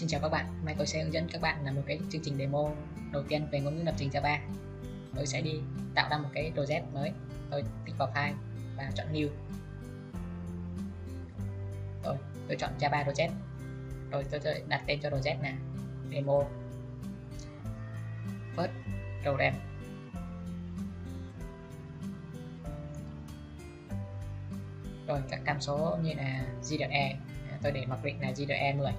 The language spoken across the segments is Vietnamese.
Xin chào các bạn, hôm nay tôi sẽ hướng dẫn các bạn làm một cái chương trình demo đầu tiên về ngôn ngữ lập trình Java. Tôi sẽ đi tạo ra một cái project mới. Tôi tích vào file và chọn new. Rồi, tôi chọn Java project. Rồi tôi đặt tên cho project là demo first program. Rồi các tham số như là G.E, tôi để mặc định là G.E 10.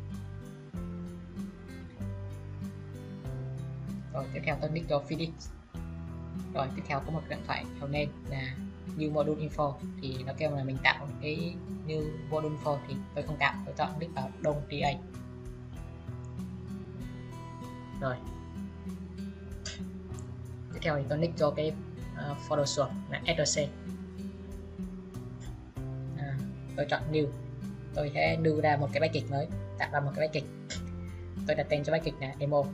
Rồi tiếp theo tôi click cho finish. Rồi tiếp theo có một đoạn thoại theo name là new module info, thì nó kêu là mình tạo một cái new module info thì tôi không tạo, tôi chọn click vào don't create. Rồi tiếp theo thì tôi click cho cái folder source là src. Tôi chọn new, tôi sẽ đưa ra một cái package mới, tạo ra một cái package. Tôi đặt tên cho package là demo.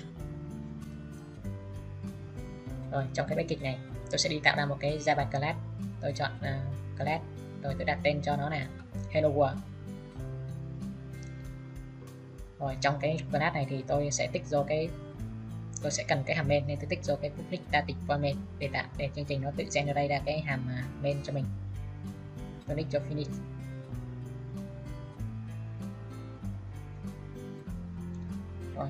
Rồi trong cái package này tôi sẽ đi tạo ra một cái Java class. Tôi chọn class, rồi tôi đặt tên cho nó là hello world. Rồi trong cái class này thì tôi sẽ tích vô cái, tôi sẽ cần cái hàm main nên tôi tích vô cái public static void main để chương trình nó tự generate ra cái hàm main cho mình. Tôi click cho finish. Rồi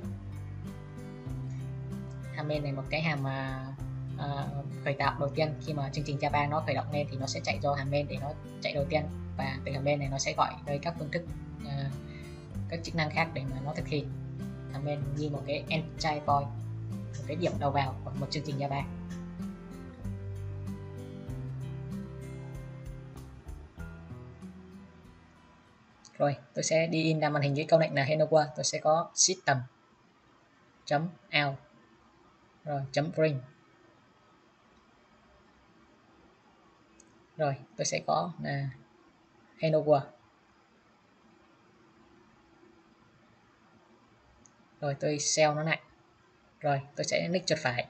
hàm main này một cái hàm khởi tạo đầu tiên. Khi mà chương trình Java nó khởi động lên thì nó sẽ chạy do hàm main để nó chạy đầu tiên, và từ hàm main này nó sẽ gọi tới các phương thức các chức năng khác để mà nó thực hiện. Hàm main như một cái entry point, một cái điểm đầu vào của một chương trình Java. Rồi tôi sẽ đi in ra màn hình cái câu lệnh là hello world. Tôi sẽ có system out rồi print. Rồi tôi sẽ có là hello world. Rồi tôi save nó lại. Rồi tôi sẽ click chuột phải.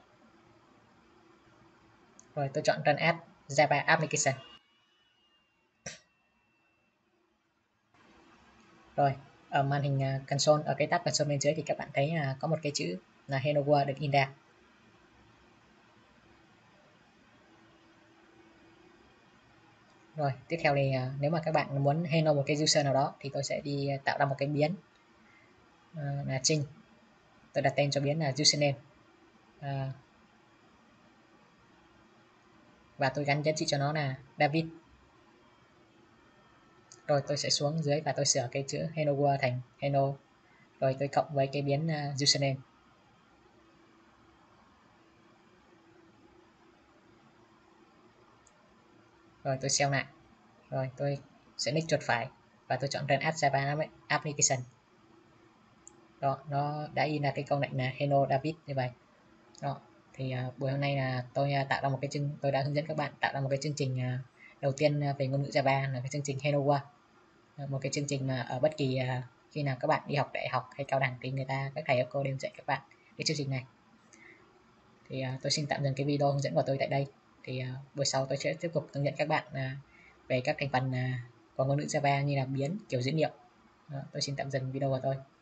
Rồi tôi chọn run as Java application. Rồi ở màn hình console, ở cái tab console bên dưới thì các bạn thấy có một cái chữ là hello world được in ra. Rồi tiếp theo thì nếu mà các bạn muốn hello một cái user nào đó thì tôi sẽ đi tạo ra một cái biến là Trinh. Tôi đặt tên cho biến là username và tôi gắn giá trị cho nó là David. Rồi tôi sẽ xuống dưới và tôi sửa cái chữ hello world thành hello, rồi tôi cộng với cái biến username. Rồi tôi save lại. Rồi tôi sẽ click chuột phải và tôi chọn run as Java application. Đó, nó đã in ra cái câu lệnh là hello David như vậy. Đó thì buổi hôm nay là tôi tạo ra một cái tôi đã hướng dẫn các bạn tạo ra một cái chương trình đầu tiên về ngôn ngữ Java, là cái chương trình hello world. Một cái chương trình mà ở bất kỳ khi nào các bạn đi học đại học hay cao đẳng thì các thầy các cô đều dạy các bạn cái chương trình này. Thì tôi xin tạm dừng cái video hướng dẫn của tôi tại đây. Thì buổi sau tôi sẽ tiếp tục hướng dẫn các bạn về các thành phần của ngôn ngữ Java như là biến, kiểu dữ liệu. Đó, tôi xin tạm dừng video của tôi.